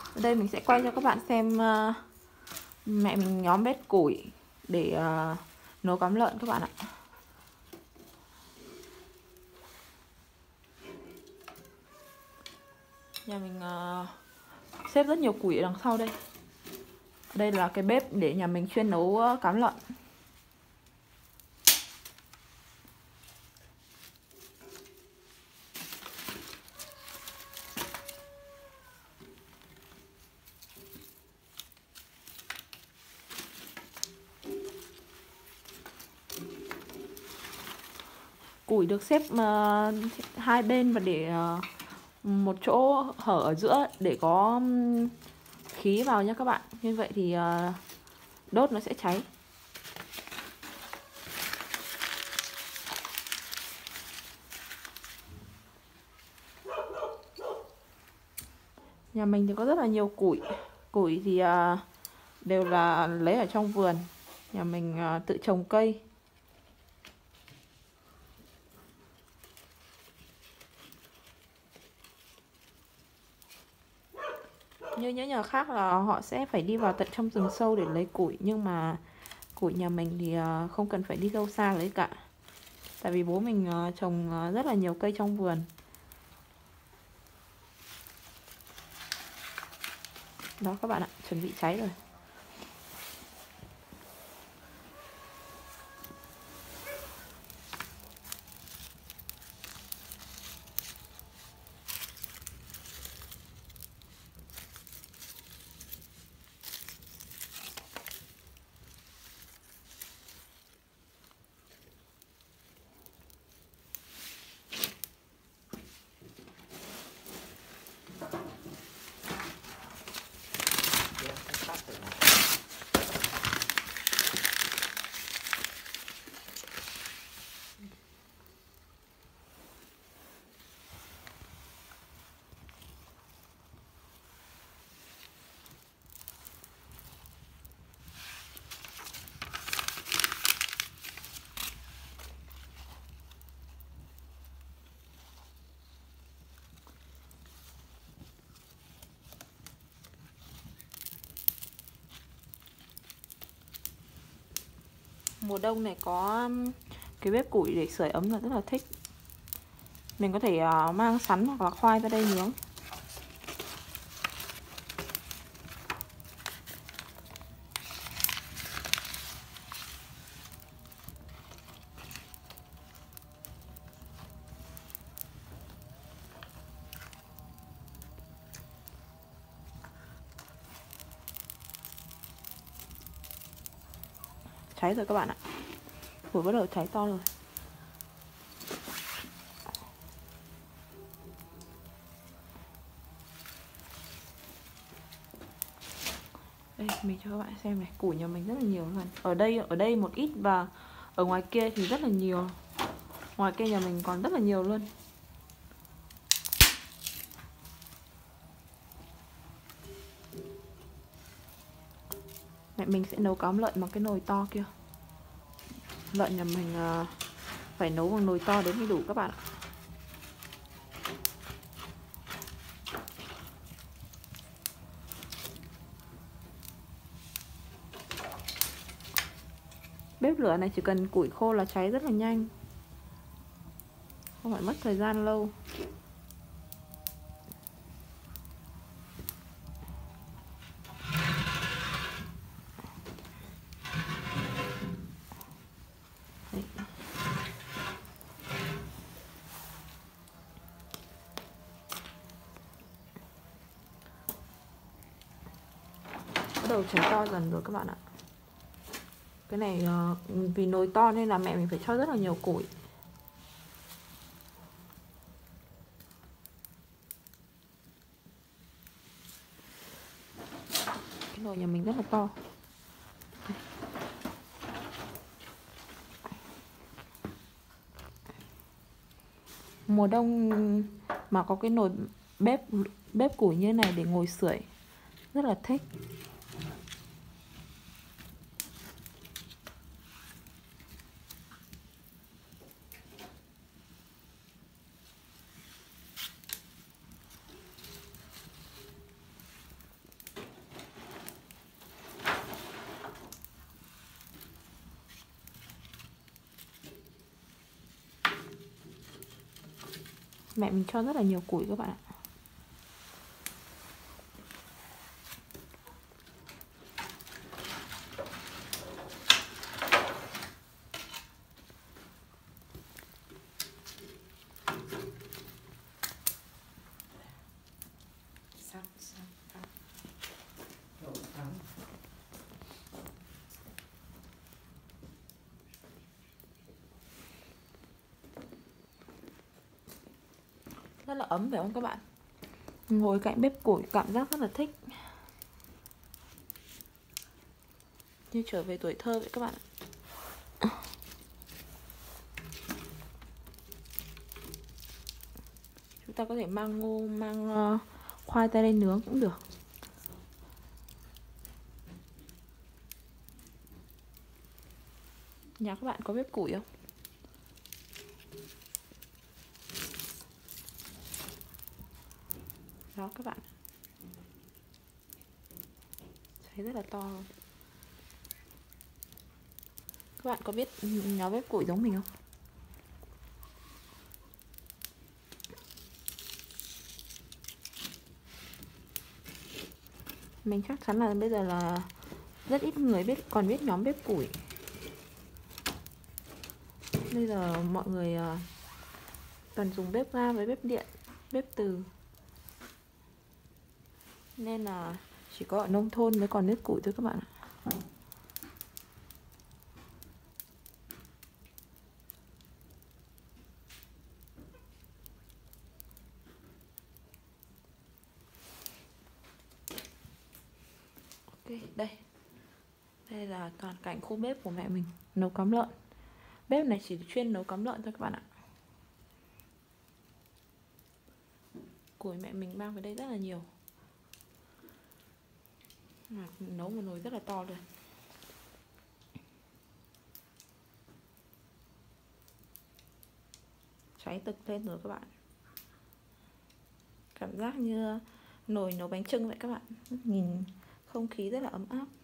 Ở đây mình sẽ quay cho các bạn xem mẹ mình nhóm bếp củi để nấu cám lợn các bạn ạ. Nhà mình xếp rất nhiều củi ở đằng sau đây. Đây là cái bếp để nhà mình chuyên nấu cám lợn. Củi được xếp hai bên và để một chỗ hở ở giữa để có khí vào nhé các bạn. Như vậy thì đốt nó sẽ cháy. Nhà mình thì có rất là nhiều củi. Củi thì đều là lấy ở trong vườn. Nhà mình tự trồng cây. Như những nhà khác là họ sẽ phải đi vào tận trong rừng sâu để lấy củi. Nhưng mà củi nhà mình thì không cần phải đi đâu xa lấy cả. Tại vì bố mình trồng rất là nhiều cây trong vườn. Đó các bạn ạ, chuẩn bị cháy rồi. Mùa đông này có cái bếp củi để sưởi ấm là rất là thích. Mình có thể mang sắn hoặc là khoai ra đây nướng. Cháy rồi các bạn ạ. Củi bắt đầu cháy to rồi. Đây mình cho các bạn xem này, củi nhà mình rất là nhiều luôn. Ở đây một ít và ở ngoài kia thì rất là nhiều. Ngoài kia nhà mình còn rất là nhiều luôn. Mẹ mình sẽ nấu cám lợn bằng cái nồi to kia. Lợn nhà mình phải nấu bằng nồi to đến mới đủ các bạn ạ. Bếp lửa này chỉ cần củi khô là cháy rất là nhanh, không phải mất thời gian lâu. Đấy. Bắt đầu cháy to dần rồi các bạn ạ. Cái này vì nồi to nên là mẹ mình phải cho rất là nhiều củi. Cái nồi nhà mình rất là to. Mùa đông mà có cái nồi bếp củi như này để ngồi sưởi rất là thích. Mẹ mình cho rất là nhiều củi các bạn ạ. Rất là ấm phải không các bạn? Ngồi cạnh bếp củi cảm giác rất là thích, như trở về tuổi thơ vậy các bạn. Chúng ta có thể mang ngô, mang khoai tây lên nướng cũng được. Nhà các bạn có bếp củi không? Đó các bạn, cháy rất là to luôn. Các bạn có biết nấu bếp củi giống mình không? Mình chắc chắn là bây giờ là rất ít người còn biết nhóm bếp củi. Bây giờ mọi người toàn dùng bếp ga với bếp điện, bếp từ. Nên là chỉ có ở nông thôn mới còn bếp củi thôi các bạn ạ. Ok, đây là toàn cảnh khu bếp của mẹ mình nấu cắm lợn. Bếp này chỉ chuyên nấu cắm lợn thôi các bạn ạ. Củi mẹ mình mang về đây rất là nhiều, nấu một nồi rất là to luôn. Cháy tực lên rồi các bạn. Cảm giác như nồi nấu bánh chưng vậy các bạn. Nhìn không khí rất là ấm áp.